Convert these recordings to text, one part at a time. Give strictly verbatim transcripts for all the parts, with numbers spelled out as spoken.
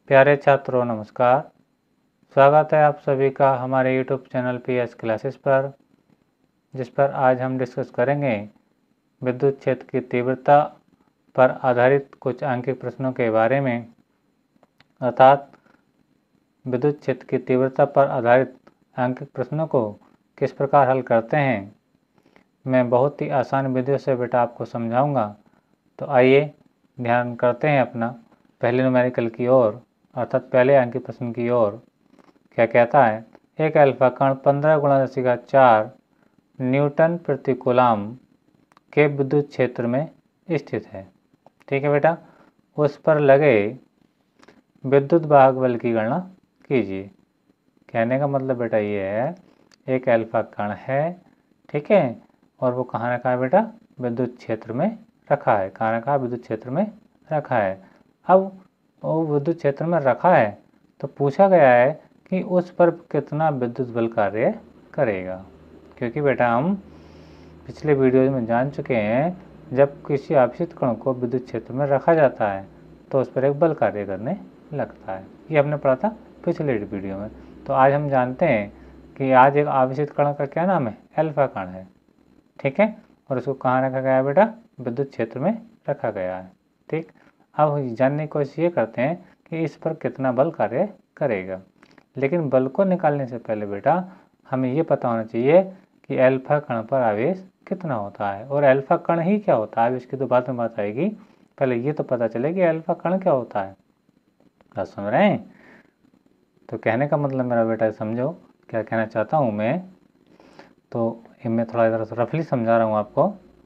प्यारे छात्रों नमस्कार। स्वागत है आप सभी का हमारे YouTube channel P S classes पर, जिस पर आज हम डिस्कस करेंगे विद्युत क्षेत्र की तीव्रता पर आधारित कुछ अंकित प्रश्नों के बारे में। अर्थात विद्युत क्षेत्र की तीव्रता पर आधारित अंकित प्रश्नों को किस प्रकार हल करते हैं, मैं बहुत ही आसान विधियों से बेटा आपको समझाऊंगा। तो आइए ध्यान करते हैं अपना पहले न्यूमेरिकल की ओर, अर्थात पहले अंकित प्रश्न की ओर। क्या कहता है, एक अल्फा कण पंद्रह गुणा दस का चार न्यूटन प्रति कूलाम के विद्युत क्षेत्र में स्थित है। ठीक है बेटा, उस पर लगे विद्युत वाहक बल की गणना कीजिए। कहने का मतलब बेटा ये है, एक अल्फा कण है, ठीक है, और वो कहाँ रखा है बेटा, विद्युत क्षेत्र में रखा है। कहाँ रखा है, विद्युत क्षेत्र में रखा है। अब वो विद्युत क्षेत्र में रखा है तो पूछा गया है कि उस पर कितना विद्युत बल कार्य करेगा। क्योंकि बेटा हम पिछले वीडियो में जान चुके हैं, जब किसी आवेशित कण को विद्युत क्षेत्र में रखा जाता है तो उस पर एक बल कार्य करने लगता है। ये हमने पढ़ा था पिछले वीडियो में। तो आज हम जानते हैं कि आज एक आवेशित कण का क्या नाम है, अल्फा कण है, ठीक है, और उसको कहाँ रखा गया है बेटा, विद्युत क्षेत्र में रखा गया है। ठीक, अब जानने की कोशिश ये करते हैं कि इस पर कितना बल कार्य करेगा। लेकिन बल को निकालने से पहले बेटा हमें ये पता होना चाहिए कि अल्फा कण पर आवेश कितना होता है, और अल्फा कण ही क्या होता है, इसकी तो बाद में बात आएगी। पहले ये तो पता चले कि अल्फा कण क्या होता है। बात समझ रहे हैं? तो कहने का मतलब मेरा बेटा समझो क्या कहना चाहता हूँ मैं। तो मैं थोड़ा इधर रफली समझा रहा हूँ आपको।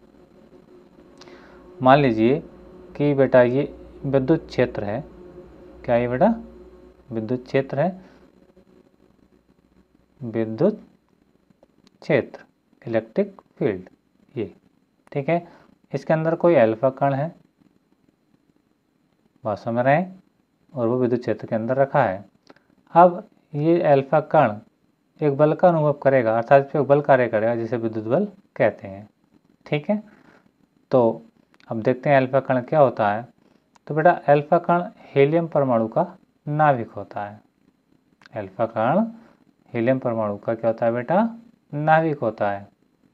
मान लीजिए कि बेटा ये विद्युत क्षेत्र है। क्या ये बेटा विद्युत क्षेत्र है, विद्युत क्षेत्र, इलेक्ट्रिक फील्ड ये, ठीक है। इसके अंदर कोई अल्फा कण है, बात समझ रहे हैं, और वो विद्युत क्षेत्र के अंदर रखा है। अब ये अल्फा कण एक बल का अनुभव करेगा, अर्थात इस पर बल कार्य करेगा, जिसे विद्युत बल कहते हैं। ठीक है, तो अब देखते हैं अल्फा कण क्या होता है। तो बेटा अल्फा कण हीलियम परमाणु का नाभिक होता है। अल्फा कण हीलियम परमाणु का क्या होता है बेटा, नाभिक होता है।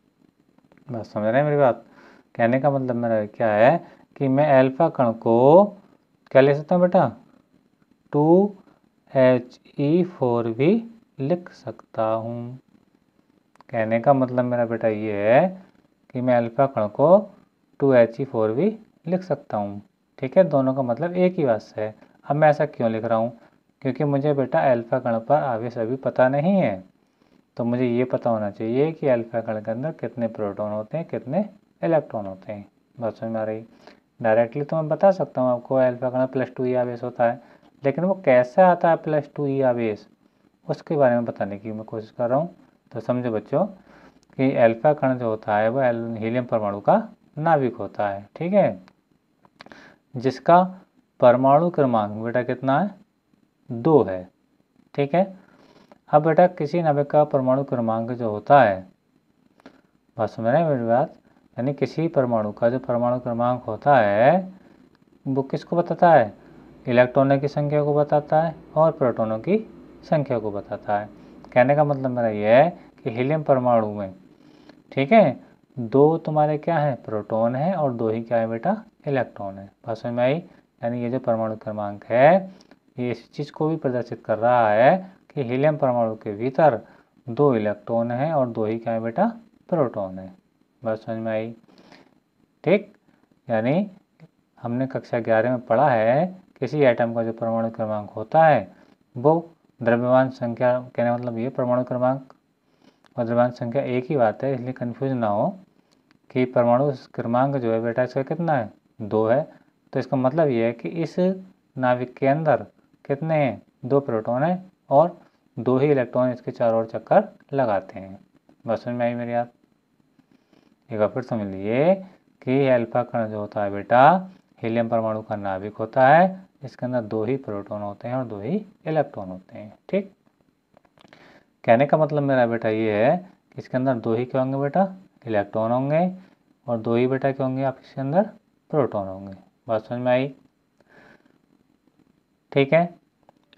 बस समझ रहे हैं मेरी बात? कहने का मतलब मेरा क्या है कि मैं अल्फा कण को क्या ले सकता हूँ बेटा, टू एच ई फोर भी लिख सकता हूँ। कहने का मतलब मेरा बेटा ये है कि मैं अल्फा कण को टू एच ई फोर भी लिख सकता हूँ। ठीक है, दोनों का मतलब एक ही बात है। अब मैं ऐसा क्यों लिख रहा हूँ, क्योंकि मुझे बेटा अल्फा कण पर आवेश अभी पता नहीं है। तो मुझे ये पता होना चाहिए कि अल्फा कण के अंदर कितने प्रोटॉन होते हैं, कितने इलेक्ट्रॉन होते हैं। बात समझ में आ रही? डायरेक्टली तो मैं बता सकता हूँ आपको अल्फा कण प्लस टू ई आवेश होता है, लेकिन वो कैसे आता है प्लस टू ई आवेश, उसके बारे में बताने की मैं कोशिश कर रहा हूँ। तो समझो बच्चों कि अल्फा कण जो होता है वह हीलियम परमाणु का नाभिक होता है, ठीक है, जिसका परमाणु क्रमांक बेटा कितना है, दो है। ठीक है, अब बेटा किसी नाभिक का परमाणु क्रमांक जो होता है, बात समझ रहे हैं मेरी बात, यानी किसी परमाणु का जो परमाणु क्रमांक होता है वो किसको बताता है, इलेक्ट्रॉनों की संख्या को बताता है और प्रोटॉनों की संख्या को बताता है। कहने का मतलब मेरा ये है कि हीलियम परमाणु में, ठीक है, दो तुम्हारे क्या है, प्रोटॉन है, और दो ही क्या है बेटा, इलेक्ट्रॉन है। बात समझ में आई? यानी ये जो परमाणु क्रमांक है ये इस चीज़ को भी प्रदर्शित कर रहा है कि हीलियम परमाणु के भीतर दो इलेक्ट्रॉन है और दो ही क्या है बेटा, प्रोटॉन है। बात समझ में आई? ठीक, यानी हमने कक्षा ग्यारह में पढ़ा है किसी एटम का जो परमाणु क्रमांक होता है वो द्रव्यमान संख्या, कहने मतलब ये परमाणु क्रमांक और द्रव्यमान संख्या एक ही बात है, इसलिए कंफ्यूज ना हो कि परमाणु क्रमांक जो है बेटा इसका कितना है, दो है। तो इसका मतलब ये है कि इस नाभिक के अंदर कितने हैं, दो प्रोटॉन है और दो ही इलेक्ट्रॉन इसके चारों ओर चक्कर लगाते हैं। बस समझ में आई मेरी बात? एक बार फिर समझ लीजिए कि अल्फा कण जो होता है बेटा हीलियम परमाणु का नाभिक होता है, इसके अंदर दो ही प्रोटॉन होते हैं और दो ही इलेक्ट्रॉन होते हैं। ठीक, कहने का मतलब मेरा बेटा ये है कि इसके अंदर दो ही क्या होंगे बेटा, इलेक्ट्रॉन होंगे, और दो ही बेटा क्या होंगे आप इसके अंदर, प्रोटॉन होंगे। बात समझ में आई? ठीक है,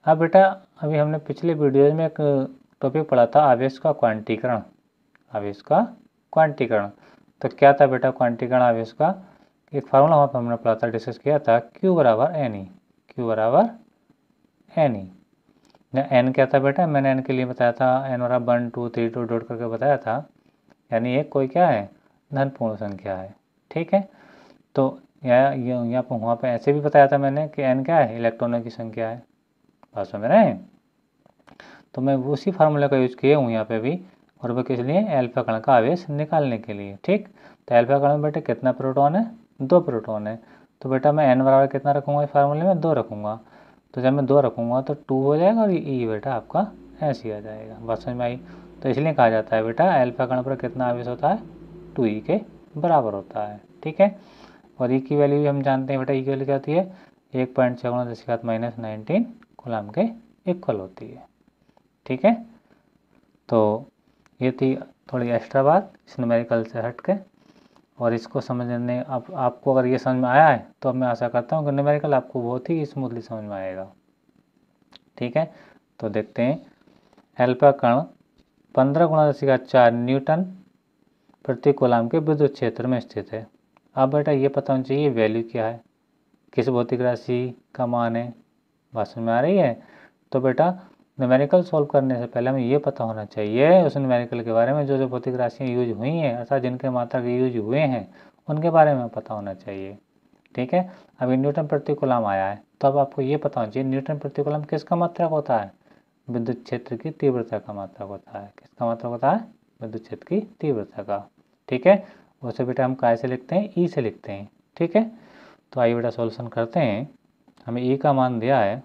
अब बेटा अभी हमने पिछले वीडियो में एक टॉपिक पढ़ा था आवेश का क्वांटीकरण, आवेश का क्वांटीकरण। तो क्या था बेटा क्वांटीकरण आवेश का? एक फार्मूला वहाँ पर हमने पढ़ा था, डिस्कस किया था, Q बराबर एन ई, क्यू बराबर एन ई। एन क्या था बेटा? मैंने एन के लिए बताया था, एन बराबर one two three two dot करके बताया था, यानी एक कोई क्या है, धन पूर्ण संख्या है। ठीक है, तो यहाँ यहाँ पर वहाँ पर ऐसे भी बताया था मैंने कि एन क्या है, इलेक्ट्रॉनों की संख्या है। बात समझ रहे हैं? तो मैं उसी फार्मूले का यूज किया हूँ यहाँ पे भी, और वो किस लिए, अल्फा कण का आवेश निकालने के लिए। ठीक, तो अल्फा कण में बेटा कितना प्रोटॉन है, दो प्रोटॉन है। तो बेटा मैं एन बराबर कितना रखूँगा इस फार्मूले में, दो रखूँगा। तो जब मैं दो रखूँगा तो टू हो जाएगा और ई बेटा आपका ऐसे आ जाएगा। बात समझ में आई? तो इसलिए कहा जाता है बेटा अल्फा कण पर कितना आवेश होता है, टू ई के बराबर होता है। ठीक है, और ई की वैल्यू भी हम जानते हैं बेटा, ई की वैल्यू क्या होती है, एक पॉइंट छः गुणा दस की घात माइनस नाइनटीन कूलम के इक्वल होती है। ठीक है, तो ये थी थोड़ी एक्स्ट्रा बात इस न्यूमेरिकल से हट के, और इसको समझने आप, आपको अगर ये समझ में आया है तो अब मैं आशा करता हूँ कि न्यूमेरिकल आपको बहुत ही स्मूथली समझ में आएगा। ठीक है, तो देखते हैं, अल्फा कण पंद्रह गुणा दस की घात चार न्यूटन प्रति कूलम के विद्युत क्षेत्र में स्थित है। अब बेटा ये पता होना चाहिए वैल्यू क्या है, किस भौतिक राशि का मान है। बात समझ में आ रही है? तो बेटा न्यूमेरिकल सॉल्व करने से पहले हमें ये पता होना चाहिए उस न्यूमेरिकल के बारे में, जो जो भौतिक राशियाँ यूज हुई हैं, अर्थात जिनके मात्रक यूज हुए हैं उनके बारे में पता होना चाहिए। ठीक है, अभी न्यूटन प्रति कूलम आया है, तो अब आपको ये पता होना चाहिए न्यूटन प्रति कूलम किसका मात्रक होता है, विद्युत क्षेत्र की तीव्रता का मात्रक होता है। किसका मात्रक होता है, विद्युत क्षेत्र की तीव्रता का। ठीक है, वैसे बेटा हम काय से लिखते हैं, ई से लिखते हैं। ठीक है, तो आइए बेटा सॉल्यूशन करते हैं। हमें ई का मान दिया है,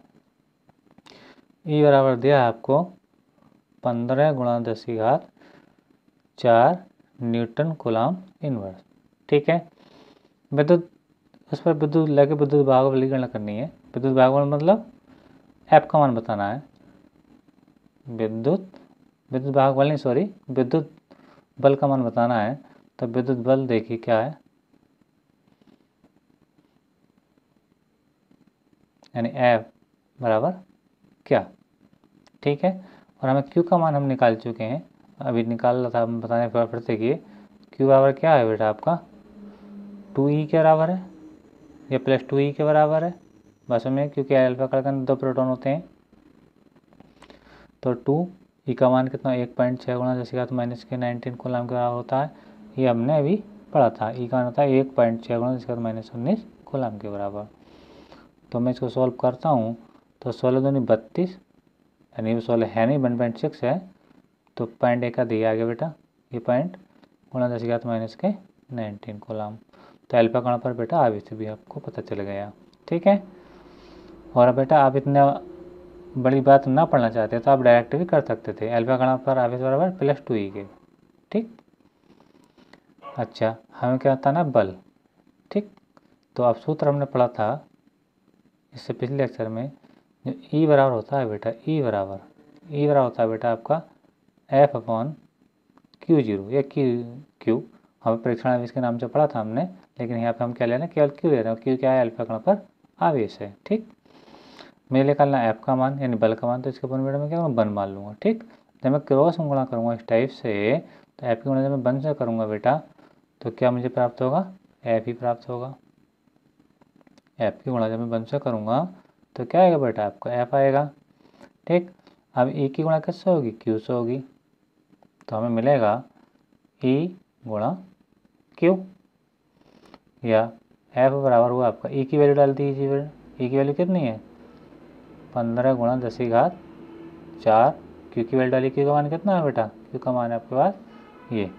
ई बराबर दिया है आपको पंद्रह गुणा दस की घात चार न्यूटन कूलम इनवर्स। ठीक है, विद्युत उस पर विद्युत लगे विद्युत भागफल की गणना करनी है। विद्युत भागफल मतलब एफ का मान बताना है, विद्युत विद्युत भागफल नहीं सॉरी विद्युत बल का मान बताना है। तो विद्युत बल देखिए क्या है, यानी एफ बराबर क्या। ठीक है, और हमें क्यू का मान हम निकाल चुके हैं, अभी निकाल रहा था, हम बताने पर फिर से किए। क्यू बराबर क्या है बेटा आपका, टू ई के बराबर है, या प्लस टू ई के बराबर है। बस में क्योंकि अल्फा कण के अंदर दो प्रोटॉन होते हैं, तो टू ई का मान कितना, एक पॉइंट छः गुणा दस की घात माइनस के नाइनटीन कूलम के बराबर होता है। ये हमने अभी पढ़ा था, ई का मान होता है एक पॉइंट छः गुणा दस की घात माइनस उन्नीस कूलम के बराबर। तो मैं इसको सॉल्व करता हूँ, तो सोलह दूनी बत्तीस, यानी वो सोलह है नहीं, वन पॉइंट सिक्स है, तो पॉइंट एक का दिया गया बेटा, ये पॉइंट गुणा दस की घात माइनस के नाइनटीन कूलम। तो अल्फा कण पर बेटा आवेश भी आपको पता चल गया। ठीक है, और बेटा आप इतना बड़ी बात ना पढ़ना चाहते तो आप डायरेक्ट भी कर सकते थे, अल्फा कण पर आवेश बराबर प्लस टू ई के। ठीक, अच्छा हमें क्या आता ना, बल। ठीक, तो अब सूत्र हमने पढ़ा था इससे पिछले लेक्चर में, जो ई बराबर होता है बेटा, ई बराबर ई बराबर होता है बेटा आपका एफ अपॉन क्यू जीरो, या क्यू क्यू हमें परीक्षण आवेश के नाम से पढ़ा था हमने, लेकिन यहाँ पे हम क्या ले रहे हैं, केवल क्यू ले रहे हैं। क्यू क्या है, अल्फा कण पर आवेश है। ठीक, मैं निकालना एफ का मान यानी बल का मान, तो इसके ऊपर बेटा मैं क्या करूँगा, वन मान लूँगा। ठीक, जब मैं क्रॉस गुणा करूँगा इस टाइप से, तो एफ की गुणा जब मैं वन से करूँगा बेटा, तो क्या मुझे प्राप्त होगा, एफ ही प्राप्त होगा। एफ की गुणा जब मैं वन से करूँगा तो क्या आएगा बेटा, आपका एफ आएगा। ठीक, अब ई की गुणा किससे होगी, क्यू से होगी, तो हमें मिलेगा ई गुणा क्यू, या एफ बराबर हुआ आपका, ई की वैल्यू डाल दीजिए बेटा, ई की वैल्यू कितनी है, पंद्रह गुणा दस की घात चार, क्यू की वैल्यू डाली, क्यू का मान कितना है बेटा, क्यू का मान है आपके पास ये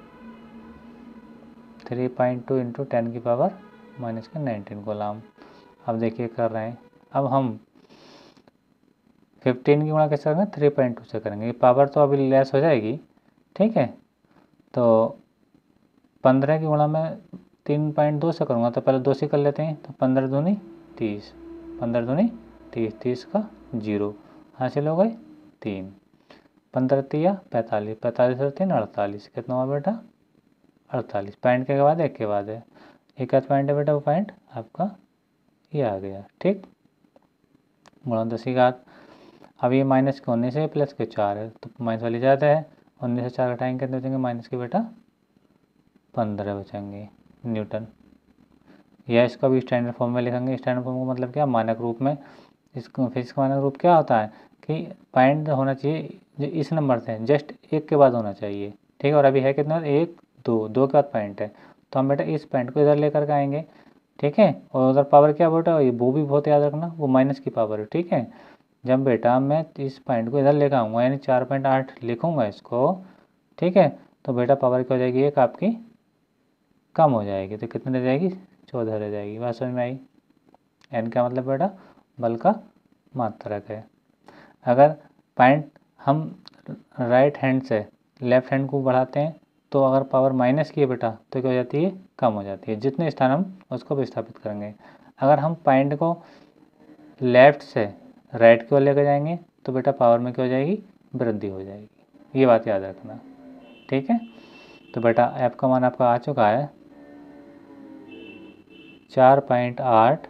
three point two into ten की पावर माइनस के नाइनटीन कूलम। अब देखिए कर रहे हैं, अब हम फिफ्टीन की गुणा कैसे करेंगे, थ्री पॉइंट टू से करेंगे, पावर तो अभी लेस हो जाएगी। ठीक है, तो पंद्रह की गुणा में तीन पॉइंट दो से करूँगा, तो पहले दो से कर लेते हैं, तो पंद्रह दूनी तीस, पंद्रह दूनी तीस, तीस का जीरो हासिल हो गए तीन, पंद्रह तिया पैंतालीस, पैंतालीस और तीन अड़तालीस, कितना हुआ बेटा अड़तालीस। पॉइंट के बाद एक के बाद है, एक आध पॉइंट है बेटा, वो पॉइंट आपका ये आ गया। ठीक, गुणा दस की घात, अब ये माइनस के उन्नीस है, प्लस के चार है, तो माइनस वाली ज़्यादा है। उन्नीस से चार घटाएंगे कितने बचेंगे माइनस के बेटा पंद्रह बचेंगे न्यूटन। या इसका भी स्टैंडर्ड फॉर्म में लिखेंगे। स्टैंडर्ड फॉर्म का मतलब क्या, मानक रूप में। इसको फिजिक्स का मानक रूप क्या होता है कि पॉइंट होना चाहिए जो इस नंबर से जस्ट एक के बाद होना चाहिए, ठीक है। और अभी है कितना, एक दो दो के बाद पॉइंट है, तो हम बेटा इस पॉइंट को इधर लेकर के आएंगे, ठीक है। और उधर पावर क्या बेटा, ये वो भी बहुत याद रखना, वो माइनस की पावर है, ठीक है। जब बेटा मैं इस पॉइंट को इधर लेकर आऊँगा यानी चार पॉइंट आठ लिखूँगा इसको, ठीक है, तो बेटा पावर क्या हो जाएगी, एक आपकी कम हो जाएगी, तो कितने रह जाएगी, चौदह रह जाएगी। बात समझ में आई। एन का मतलब बेटा बल का मात्रक है। अगर पॉइंट हम राइट हैंड से लेफ्ट हैंड को बढ़ाते हैं तो अगर पावर माइनस की है बेटा तो क्या हो जाती है, कम हो जाती है, जितने स्थान हम उसको विस्थापित करेंगे। अगर हम पॉइंट को लेफ्ट से राइट की ओर लेकर जाएंगे तो बेटा पावर में क्या हो जाएगी, वृद्धि हो जाएगी। ये बात याद रखना, ठीक है। तो बेटा एफ का मान आपका आ चुका है चार पॉइंट आठ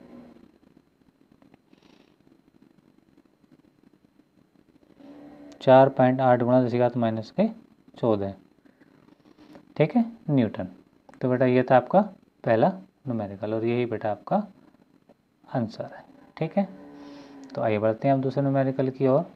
चार पॉइंट आठ गुणा दस घात माइनस के चौदह, ठीक है, न्यूटन। तो बेटा ये था आपका पहला न्यूमेरिकल और यही बेटा आपका आंसर है, ठीक है। तो आइए बढ़ते हैं अब दूसरे न्यूमेरिकल की ओर।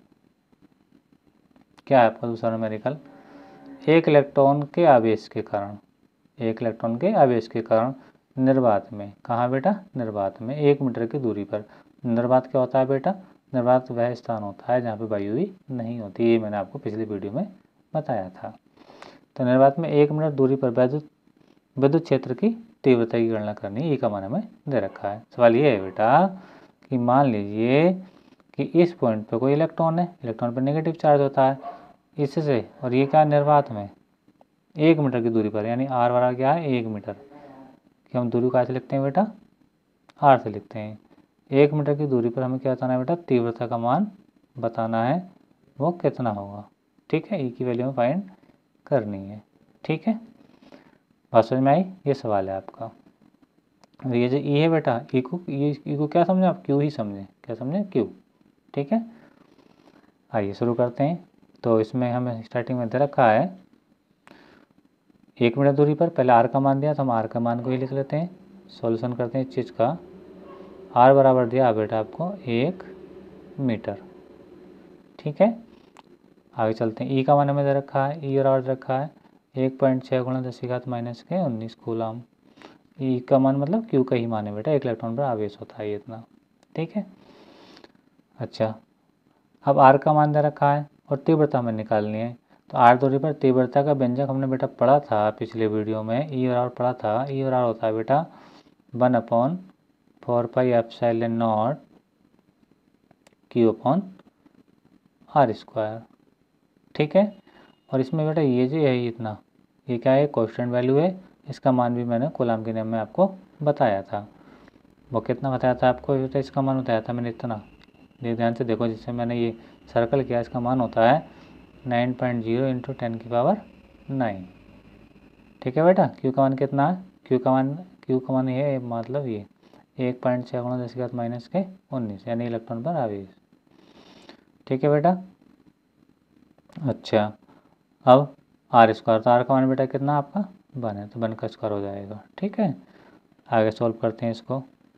क्या है आपका दूसरा न्यूमेरिकल, एक इलेक्ट्रॉन के आवेश के कारण एक इलेक्ट्रॉन के आवेश के कारण निर्वात में, कहाँ बेटा, निर्वात में एक मीटर की दूरी पर। निर्वात क्या होता है बेटा, निर्वात वह स्थान होता है जहाँ पे वायु ही नहीं होती, ये मैंने आपको पिछली वीडियो में बताया था। तो निर्वात में एक मीटर दूरी पर विद्युत विद्युत क्षेत्र की तीव्रता की गणना करनी है, ये का मान हमें दे रखा है। सवाल ये है बेटा कि मान लीजिए कि इस पॉइंट पे कोई इलेक्ट्रॉन है, इलेक्ट्रॉन पर नेगेटिव चार्ज होता है इससे, और ये क्या निर्वात में एक मीटर की दूरी पर, यानी आर बराबर क्या है, एक मीटर कि हम दूरी को कैसे लिखते हैं बेटा, आर से लिखते हैं। एक मीटर की दूरी पर हमें क्या बताना है बेटा, तीव्रता का मान बताना है, वो कितना होगा, ठीक है। ई की वैल्यू में फाइंड करनी है, ठीक है। बात समझ में आई, ये सवाल है आपका। और ये जो ई है बेटा, ई को ये ई को क्या समझे आप, क्यू ही समझें, क्या समझे, क्यू, ठीक है। आइए शुरू करते हैं। तो इसमें हमें स्टार्टिंग में दे रखा है एक मीटर दूरी पर, पहले आर का मान दिया तो हम आर का मान को ही लिख लेते हैं। सॉल्यूशन करते हैं इस चीज़ का। आर बराबर दिया बेटा आपको एक मीटर, ठीक है। आगे चलते हैं। ई का मान हमें दे रखा है, ई बराबर दे रखा है एक पॉइंट छः गुणा दस की घात माइनस के उन्नीस कूलाम। ई का मान मतलब क्यू का ही मान है बेटा, एक इलेक्ट्रॉन पर आवेश होता है ये इतना, ठीक है। अच्छा, अब आर का मान दे रखा है और तीव्रता हमें निकालनी है। तो आर दूरी पर तीव्रता का व्यंजक हमने बेटा पढ़ा था पिछले वीडियो में, ई बराबर पढ़ा था। ई बराबर होता है बेटा one upon four pi epsilon naught q upon r square, ठीक है। और इसमें बेटा ये जो है इतना, ये क्या है, कांस्टेंट वैल्यू है। इसका मान भी मैंने कूलाम के नियम में आपको बताया था। वो कितना बताया था आपको बेटा, इसका मान बताया था मैंने इतना, ध्यान से देखो, जिससे मैंने ये सर्कल किया, इसका मान होता है nine point zero into ten की पावर नाइन, ठीक है बेटा। क्यू का मान कितना है, क्यू का मान क्यू का मान ये मतलब ये एक पॉइंट छः गुणा दस की घात माइनस के उन्नीस, यानी इलेक्ट्रॉन पर आवेश, ठीक है बेटा। अच्छा, अब आर स्क्वायर, तो आर का मान बेटा कितना आपका वन है, तो वन का स्क्वायर हो जाएगा, ठीक है। आगे सॉल्व करते हैं इसको।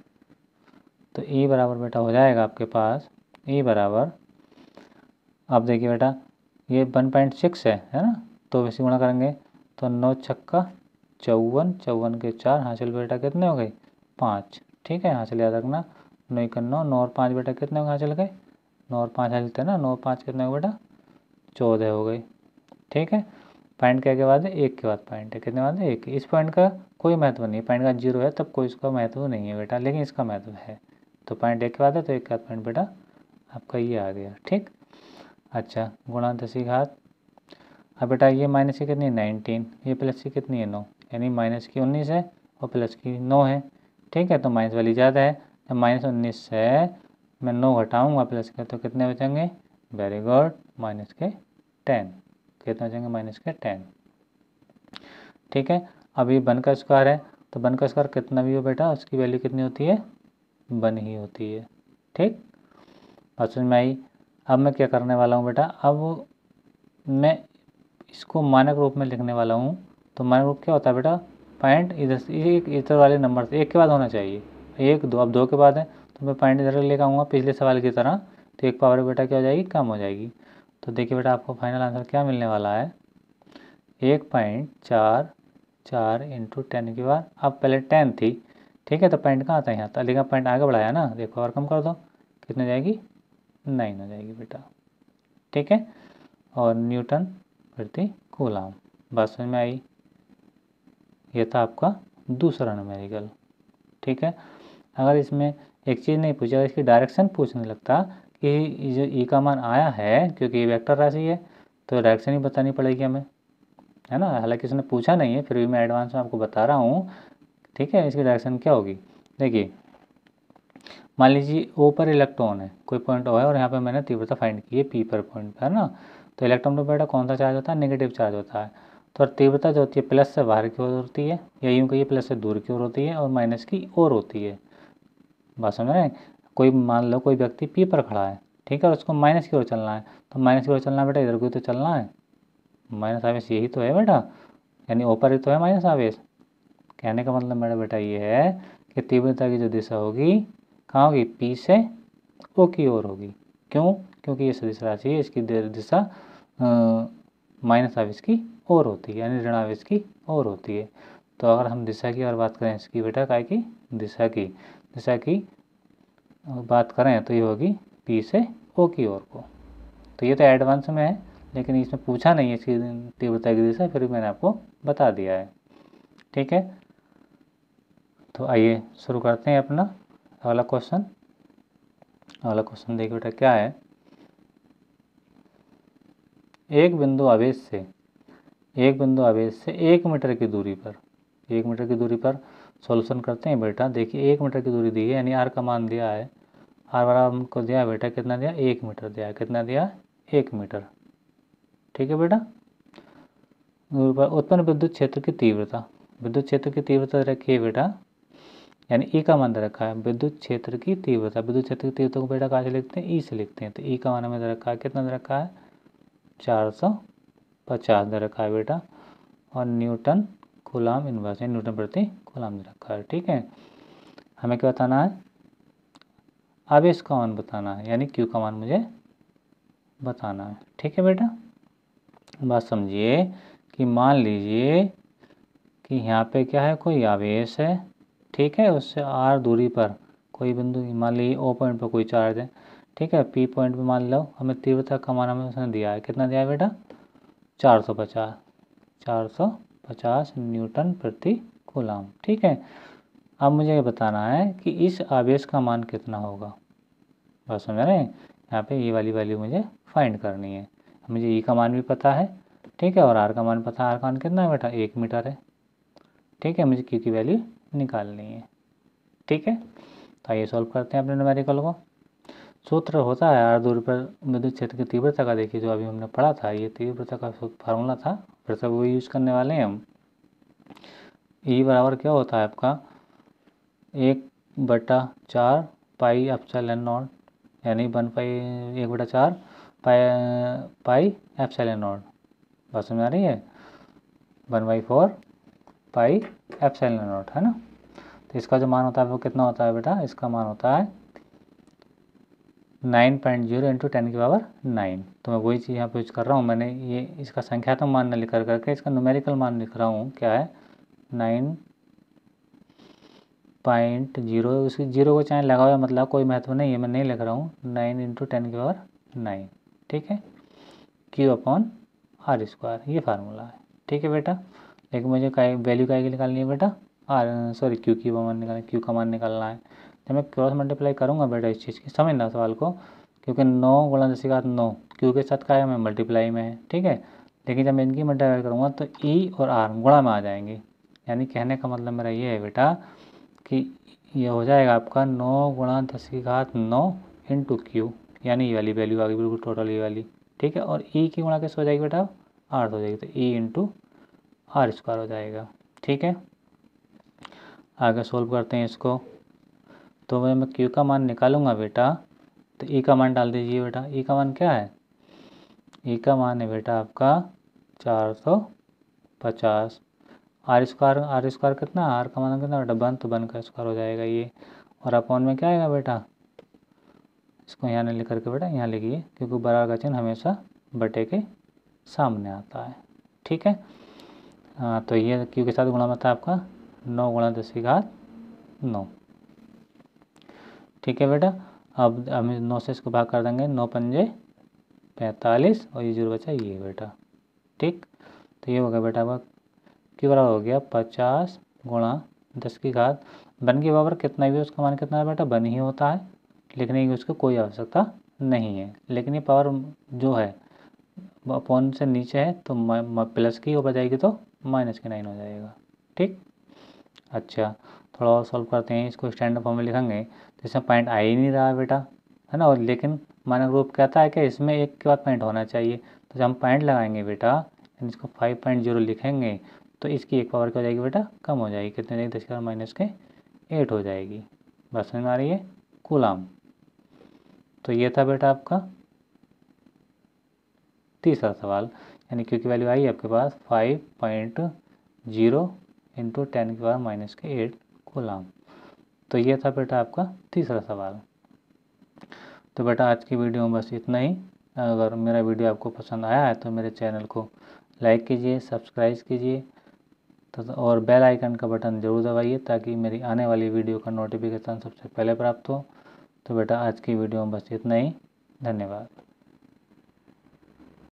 तो ई बराबर बेटा हो जाएगा आपके पास, ई बराबर, अब देखिए बेटा ये वन पॉइंट सिक्स है है ना, तो इसी गुणा करेंगे तो नौ छक्का चौवन, चौवन के चार, हासिल बेटा कितने हो गए, पाँच, ठीक है। हासिल याद रखना, नौ इक्का नौ, नौ और पाँच बेटा कितने हो हासिल गए, नौ और पाँच हासिल थे ना, नौ पाँच कितने हो बेटा चौदह हो गई, ठीक है। पॉइंट क्या के बाद है, एक के बाद पॉइंट है, कितने बाद है, एक। इस पॉइंट का कोई महत्व नहीं है, पॉइंट का जीरो है तब कोई इसका महत्व नहीं है बेटा, लेकिन इसका महत्व है। तो पॉइंट एक के बाद है तो एक के बाद पॉइंट बेटा आपका ये आ गया, ठीक। अच्छा, गुणा दस की घात, अब बेटा ये माइनस की कितनी नाइनटीन, ये प्लस की कितनी है नौ, यानी माइनस की उन्नीस है और प्लस की नौ है, ठीक है। तो माइनस वाली ज़्यादा है, जब माइनस उन्नीस से मैं नौ घटाऊँगा प्लस के तो कितने बचेंगे, वेरी गुड, माइनस के टेन, कितने बचेंगे, माइनस के टेन, ठीक है। अब ये वन का स्क्वायर है, तो वन का स्क्वायर कितना भी हो बेटा उसकी वैल्यू कितनी होती है, वन ही होती है, ठीक। बात समझ में आई। अब मैं क्या करने वाला हूँ बेटा, अब मैं इसको मानक रूप में लिखने वाला हूँ। तो मानक रूप क्या होता है बेटा, पॉइंट इधर से एक इधर वाले नंबर से एक के बाद होना चाहिए, एक दो, अब दो के बाद है तो मैं पॉइंट इधर लेकर आऊँगा पिछले सवाल की तरह, तो एक पावर बेटा क्या हो जाएगी, कम हो जाएगी। तो देखिए बेटा आपको फाइनल आंसर क्या मिलने वाला है, एक पॉइंट चार चार इंटू टेन की बार, अब पहले टेन थी, ठीक है, तो पॉइंट कहाँ था, यहाँ था, लेकिन पॉइंट आगे बढ़ाया ना, देखो और कम कर दो, कितने हो जाएगी, नाइन हो जाएगी बेटा, ठीक है। और न्यूटन प्रति कूलम, बात समझ में आई। ये था आपका दूसरा न्यूमेरिकल, ठीक है। अगर इसमें एक चीज़ नहीं पूछा, इसकी डायरेक्शन पूछने लगता कि जो ई का मान आया है, क्योंकि ये वेक्टर राशि है तो डायरेक्शन ही बतानी पड़ेगी हमें, है ना। हालांकि इसने पूछा नहीं है, फिर भी मैं एडवांस में आपको बता रहा हूँ, ठीक है। इसकी डायरेक्शन क्या होगी, देखिए मान लीजिए ओ पर इलेक्ट्रॉन है, कोई पॉइंट ओ है, और यहाँ पे मैंने तीव्रता फाइंड की है पी पर पॉइंट पर, है ना। तो इलेक्ट्रॉन पर बेटा कौन सा चार्ज होता है, नेगेटिव चार्ज होता है। तो तीव्रता जो होती है प्लस से बाहर की ओर होती है, या यूँ कहिए प्लस से दूर की ओर होती है, और माइनस की ओर होती है। बात समझ रहे हैं। कोई मान लो कोई व्यक्ति पी पर खड़ा है, ठीक है, और उसको माइनस की ओर चलना है, तो माइनस की ओर चलना बेटा इधर को तो चलना है, माइनस आवेश यही तो है बेटा, यानी ऊपर ही तो है माइनस आवेश। कहने का मतलब मेरा बेटा ये है कि तीव्रता की जो दिशा होगी कहाँ होगी, पी से ओ की ओर होगी। क्यों, क्योंकि ये सदिश राशि है, इसकी दिशा माइनस आवेश की ओर होती है, यानी ऋण आवेश की ओर होती है। तो अगर हम दिशा की और बात करें इसकी बेटा काय की, दिशा की दिशा की बात करें तो ये होगी पी से ओ की ओर को। तो ये तो एडवांस में है, लेकिन इसमें पूछा नहीं है इसकी तीव्रता की दिशा, फिर भी मैंने आपको बता दिया है, ठीक है। तो आइए शुरू करते हैं अपना अगला क्वेश्चन। अगला क्वेश्चन देखिए बेटा क्या है, एक बिंदु आवेश से एक बिंदु आवेश से एक मीटर की दूरी पर एक मीटर की दूरी पर सॉल्यूशन करते हैं बेटा। देखिए एक मीटर की दूरी दी है, यानी आर का मान दिया है, आर बराबर हमको दिया है बेटा, कितना दिया, एक मीटर दिया है, कितना दिया, एक मीटर, ठीक है बेटा। दूरी पर उत्पन्न विद्युत क्षेत्र की तीव्रता, विद्युत क्षेत्र की तीव्रता रखी है बेटा, यानी ई का मान दे रखा है, विद्युत क्षेत्र की तीव्रता, विद्युत क्षेत्र की तीव्रता को बेटा कहाँ से लिखते हैं, ई से लिखते हैं। तो ई का मान हमें दे रखा है, कितना दे रखा है, चार सौ पचास दे रखा है बेटा, और न्यूटन कूलम इनवर्स है, न्यूटन प्रति कूलम दे रखा है, ठीक है। हमें क्या बताना है, आवेश का मान बताना है, यानी क्यू का मान मुझे बताना है, ठीक है बेटा। बात समझिए कि मान लीजिए कि यहाँ पे क्या है, कोई आवेश है, ठीक है, उससे आर दूरी पर कोई बिंदु, मान लीजिए ओ पॉइंट पर कोई चार्ज है, ठीक है, पी पॉइंट पे मान लो हमें तीव्रता का मान हमें उसने दिया है, कितना दिया है बेटा, चार सौ पचास चार सौ पचास न्यूटन प्रति कूलम, ठीक है। अब मुझे ये बताना है कि इस आवेश का मान कितना होगा, बस समझ रहे हैं। यहाँ पे ये वाली वैल्यू मुझे फाइंड करनी है, मुझे ई का मान भी पता है, ठीक है, और आर का मान पता है, आर का मान कितना है बेटा, एक मीटर है, ठीक है, मुझे क्यू की वैल्यू निकालनी है, ठीक है। तो आइए सॉल्व करते हैं अपने न्यूमेरिकल को। सूत्र होता है आर दूरी पर विद्युत क्षेत्र की तीव्रता का, देखिए जो अभी हमने पढ़ा था, ये तीव्रता का फार्मूला था, फिर से वो यूज करने वाले हैं हम। ई बराबर क्या होता है आपका, एक बटा चार पाई एप्सिलॉन नॉट, यानी वन पाई एक बटा चार पाई पाई एप्सिलॉन नॉट, बात समझ आ रही है, one by four pi epsilon naught, है ना। तो इसका जो मान होता है वो कितना होता है बेटा, इसका मान होता है nine point zero into ten की पावर नाइन। तो मैं वही चीज़ यहाँ पे यूज कर रहा हूँ, मैंने ये इसका संख्यात्मक मान न लिख कर करके इसका न्यूमेरिकल मान लिख रहा हूँ, क्या है, नाइन पॉइंट जीरो, उसकी जीरो को चाहे लगा हुआ मतलब कोई महत्व नहीं है, मैं नहीं लिख रहा हूँ, नाइन इंटू टेन की पावर नाइन, ठीक है, क्यू अपॉन आर स्क्वायर, ये फार्मूला है, ठीक है बेटा। लेकिन मुझे का वैल्यू का निकालनी है बेटा, आर सॉरी क्यू की मान निकालना, क्यू का मान निकालना है। जब मैं क्रॉस मल्टीप्लाई करूँगा बेटा इस चीज़ की, समझना सवाल को, क्योंकि नौ गुणा दस का नौ क्यू के साथ का है, मैं मल्टीप्लाई में है, ठीक है। लेकिन जब मैं इनकी मल्टीप्लाई करूँगा तो ई और आर गुणा में आ जाएंगे, यानी कहने का मतलब मेरा ये है बेटा कि ये हो जाएगा आपका नौ गुणा दस की घात नौ इंटू क्यू, यानी ये वाली वैल्यू आ गई बिल्कुल टोटल ये वाली, ठीक है। और ई की गुणा कैसे हो जाएगी बेटा, आठ हो जाएगी, तो ई इंटू आर स्क्वायर हो जाएगा, ठीक है। आगे सोल्व करते हैं इसको। तो मैं मैं क्यू का मान निकालूंगा बेटा, तो ई का मान डाल दीजिए बेटा। ई का मान क्या है? ई का मान है बेटा आपका चार सौ पचास। आर स्क्वायर, आर स्क्वायर कितना, आर का मान कितना बेटा वन, तो वन का स्क्वायर हो जाएगा ये। और अपॉन में क्या आएगा बेटा, इसको यहाँ नहीं लिख करके बेटा यहाँ लिखिए, क्योंकि बराबर का चिन्ह हमेशा बटे के सामने आता है। ठीक है। हाँ, तो ये क्यू के साथ गुणा मत है आपका नौ गुणा दस की घात नौ। ठीक है बेटा। अब हम नौ से इसको भाग कर देंगे, नौ पंजे पैंतालीस और ये जीरो बचा ये बेटा। ठीक, तो ये हो गया बेटा आपका क्यू बराबर हो गया पचास गुणा दस की घात वन की पावर कितना भी उसका मान कितना है बेटा वन ही होता है, लिखने की उसको कोई आवश्यकता नहीं है। लेकिन ये पावर जो है अपॉन से नीचे है तो प्लस की हो जाएगी तो माइनस की नाइन हो जाएगा। ठीक, अच्छा थोड़ा और सॉल्व करते हैं, इसको स्टैंडर्ड फॉर्म में लिखेंगे तो इसमें पॉइंट आ ही नहीं रहा है बेटा, है ना। और लेकिन मानक रूप कहता है कि इसमें एक के बाद पॉइंट होना चाहिए, तो जब हम पॉइंट लगाएंगे बेटा इसको फाइव पॉइंट जीरो लिखेंगे तो इसकी एक पावर क्या हो जाएगी बेटा कम हो जाएगी, कितने जाएगी दस की पावर माइनस के एट हो जाएगी। बस समझ में आ रही है कूलाम। तो ये था बेटा आपका तीसरा सवाल, यानी क्यू की वैल्यू आई आपके पास five point zero into ten की पावर माइनस के एट कूलाम। तो ये था बेटा आपका तीसरा सवाल। तो बेटा आज की वीडियो में बस इतना ही। अगर मेरा वीडियो आपको पसंद आया है तो मेरे चैनल को लाइक कीजिए, सब्सक्राइब कीजिए तो और बेल आइकन का बटन ज़रूर दबाइए ताकि मेरी आने वाली वीडियो का नोटिफिकेशन सबसे पहले प्राप्त हो। तो बेटा आज की वीडियो में बस इतना ही। धन्यवाद।